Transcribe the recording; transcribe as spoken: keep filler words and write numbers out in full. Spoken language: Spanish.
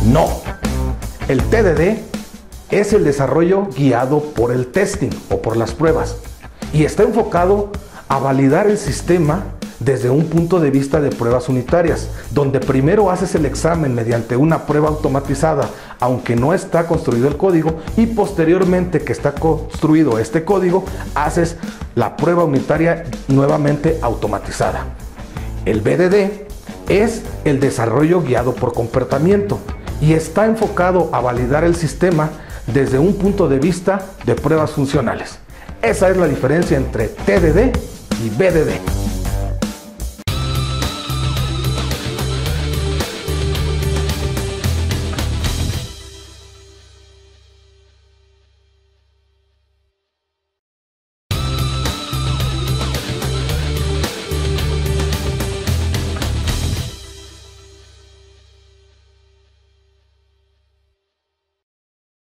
No. El T D D es el desarrollo guiado por el testing o por las pruebas y está enfocado a validar el sistema desde un punto de vista de pruebas unitarias, donde primero haces el examen mediante una prueba automatizada, aunque no está construido el código, y posteriormente que está construido este código, haces la prueba unitaria nuevamente automatizada. El B D D es el desarrollo guiado por comportamiento y está enfocado a validar el sistema desde un punto de vista de pruebas funcionales. Esa es la diferencia entre T D D y B D D.